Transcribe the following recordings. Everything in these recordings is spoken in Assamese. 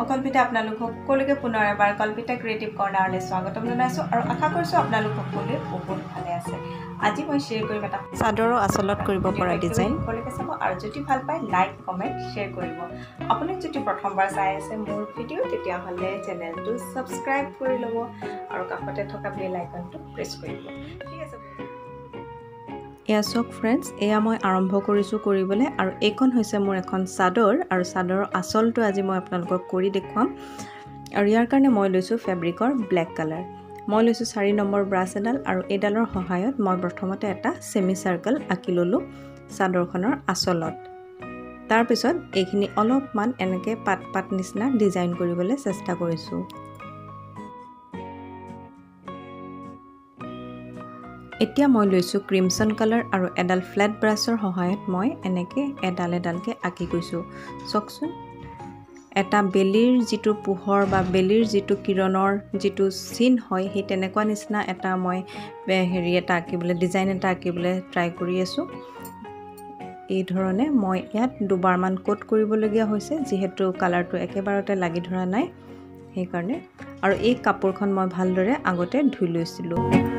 মই কল্পিতা আপোনালোক সকলোকে পুনৰ এবাৰ কল্পিতা ক্ৰিয়েটিভ কৰ্নাৰলৈ স্বাগতম জনাইছোঁ আৰু আশা কৰিছোঁ আপোনালোক সকলোৱে বহুত ভালে আছে। আজি মই শ্বেয়াৰ কৰিম এটা চাদৰৰ আচলত কৰিব পৰা ডিজাইন। সকলোকে চাব আৰু যদি ভাল পায় লাইক কমেণ্ট শ্বেয়াৰ কৰিব। আপুনি যদি প্ৰথমবাৰ চাই আছে মোৰ ভিডিঅ' তেতিয়াহ'লে চেনেলটো ছাবস্ক্ৰাইব কৰি ল'ব আৰু কাষতে থকা বেল আইকনটো প্ৰেছ কৰি দিব। ঠিক আছে এয়া চাওক ফ্ৰেণ্ডছ, এয়া মই আৰম্ভ কৰিছোঁ কৰিবলৈ আৰু এইখন হৈছে মোৰ এখন চাদৰ আৰু চাদৰৰ আচলটো আজি মই আপোনালোকক কৰি দেখুৱাম। আৰু ইয়াৰ কাৰণে মই লৈছোঁ ফেব্ৰিকৰ ব্লেক কালাৰ। মই লৈছোঁ 4 নম্বৰ ব্ৰাছ এডাল আৰু এইডালৰ সহায়ত মই প্ৰথমতে এটা ছেমি চাৰ্কেল আঁকি ল'লোঁ চাদৰখনৰ আচলত। তাৰপিছত এইখিনি অলপমান এনেকৈ পাত পাত নিচিনা ডিজাইন কৰিবলৈ চেষ্টা কৰিছোঁ। এতিয়া মই লৈছোঁ ক্ৰিমছন কালাৰ আৰু এডাল ফ্লেট ব্ৰাছৰ সহায়ত মই এনেকৈ এডাল এডালকৈ আঁকি গৈছোঁ। চাওকচোন, এটা বেলিৰ যিটো পোহৰ বা বেলিৰ যিটো কিৰণৰ যিটো চিন হয় সেই তেনেকুৱা নিচিনা এটা মই এটা আঁকিবলৈ ডিজাইন এটা আঁকিবলৈ ট্ৰাই কৰি আছোঁ। এই ধৰণে মই ইয়াত দুবাৰমান কোট কৰিবলগীয়া হৈছে যিহেতু কালাৰটো একেবাৰতে লাগি ধৰা নাই সেইকাৰণে। আৰু এই কাপোৰখন মই ভালদৰে আগতে ধুই লৈছিলোঁ।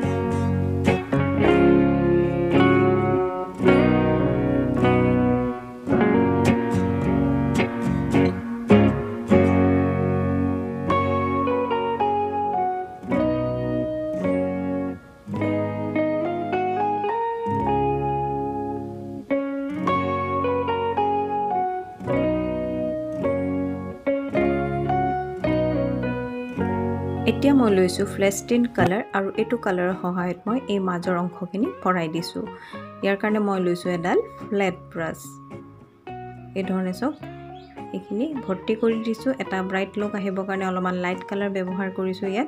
এতিয়া মই লৈছোঁ ফ্লেছ টিন কালাৰ আৰু এইটো কালাৰৰ সহায়ত মই এই মাজৰ অংশখিনি ভৰাই দিছোঁ। ইয়াৰ কাৰণে মই লৈছোঁ এডাল ফ্লেট ব্ৰাছ। এই ধৰণে চাওক, এইখিনি ভৰ্তি কৰি দিছোঁ। এটা ব্ৰাইট লুক আহিবৰ কাৰণে অলপমান লাইট কালাৰ ব্যৱহাৰ কৰিছোঁ ইয়াত।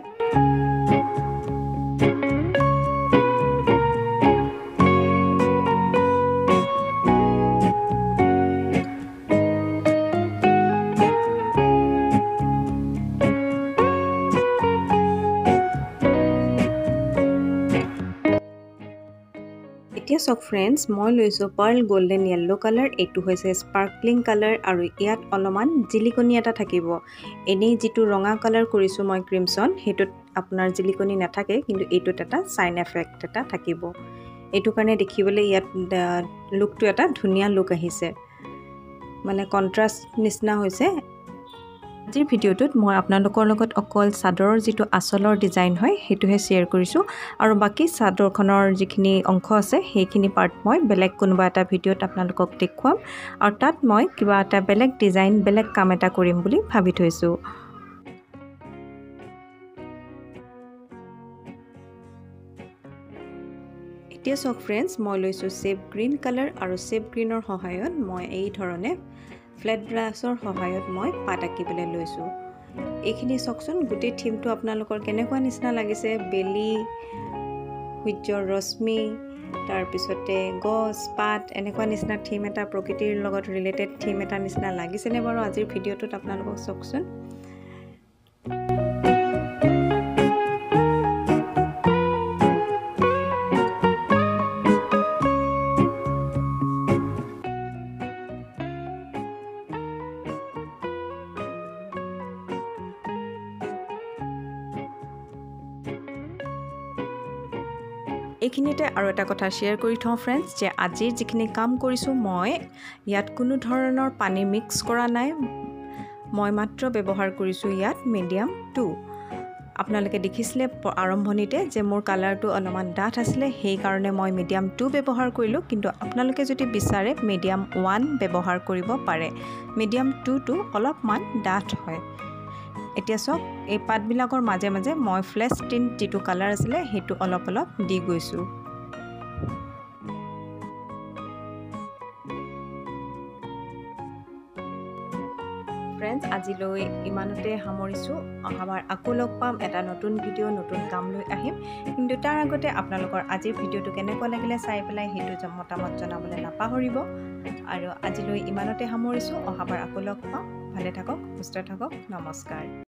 এতিয়া চাওক ফ্ৰেণ্ডছ, মই লৈছোঁ পাৰ্ল গল্ডেন য়েল্লো কালাৰ। এইটো হৈছে স্পাৰ্কলিং কালাৰ আৰু ইয়াত অলপমান জিলিকনি এটা থাকিব। এনেই যিটো ৰঙা কালাৰ কৰিছোঁ মই ক্ৰিমছন, সেইটোত আপোনাৰ জিলিকনি নাথাকে, কিন্তু এইটোত এটা চাইন এফেক্ট এটা থাকিব। এইটো কাৰণে দেখিবলৈ ইয়াত লুকটো এটা ধুনীয়া লুক আহিছে, মানে কণ্ট্ৰাষ্ট নিচিনা হৈছে। আজিৰ ভিডিঅ'টোত মই আপোনালোকৰ লগত অকল চাদৰৰ যিটো আচলৰ ডিজাইন হয় সেইটোহে শ্বেয়াৰ কৰিছোঁ আৰু বাকী চাদৰখনৰ যিখিনি অংশ আছে সেইখিনি পাৰ্ট মই বেলেগ কোনোবা এটা ভিডিঅ'ত আপোনালোকক দেখুৱাম আৰু তাত মই কিবা এটা বেলেগ ডিজাইন বেলেগ কাম এটা কৰিম বুলি ভাবি থৈছোঁ। এতিয়া চাওক ফ্ৰেণ্ডছ, মই লৈছোঁ চেপ গ্ৰীণ কালাৰ আৰু চেপ গ্ৰীণৰ সহায়ত মই এই ধৰণে ফ্লেট ব্ৰাছৰ সহায়ত মই পাত আঁকিবলৈ লৈছোঁ। এইখিনি চাওকচোন, গোটেই থিমটো আপোনালোকৰ কেনেকুৱা নিচিনা লাগিছে। বেলি, সূৰ্যৰ ৰশ্মি, তাৰপিছতে গছ পাত, এনেকুৱা নিচিনা থিম এটা, প্ৰকৃতিৰ লগত ৰিলেটেড থিম এটা নিচিনা লাগিছেনে বাৰু আজিৰ ভিডিঅ'টোত আপোনালোকক চাওকচোন। এইখিনিতে আৰু এটা কথা শ্বেয়াৰ কৰি থওঁ ফ্ৰেণ্ডছ, যে আজিৰ যিখিনি কাম কৰিছোঁ মই ইয়াত কোনো ধৰণৰ পানী মিক্স কৰা নাই। মই মাত্ৰ ব্যৱহাৰ কৰিছোঁ ইয়াত মিডিয়াম 2। আপোনালোকে দেখিছিলে আৰম্ভণিতে যে মোৰ কালাৰটো অলপমান ডাঠ আছিলে, সেইকাৰণে মই মিডিয়াম 2 ব্যৱহাৰ কৰিলোঁ, কিন্তু আপোনালোকে যদি বিচাৰে মিডিয়াম 1 ব্যৱহাৰ কৰিব পাৰে। মিডিয়াম 2টো অলপমান ডাঠ হয়। এতিয়া চাওক, এই পাতবিলাকৰ মাজে মাজে মই ফ্লেছ টিন যিটো কালাৰ আছিলে সেইটো অলপ অলপ দি গৈছোঁ। ফ্ৰেণ্ডছ, আজিলৈ ইমানতে সামৰিছোঁ। অহাবাৰ আকৌ লগ পাম এটা নতুন ভিডিঅ' নতুন কাম লৈ আহিম, কিন্তু তাৰ আগতে আপোনালোকৰ আজিৰ ভিডিঅ'টো কেনেকুৱা লাগিলে চাই পেলাই সেইটো মতামত জনাবলৈ নাপাহৰিব। আৰু আজিলৈ ইমানতে সামৰিছোঁ। অহাবাৰ আকৌ লগ পাম। ভালে থাকক, সুস্থ থাকক, নমস্কাৰ।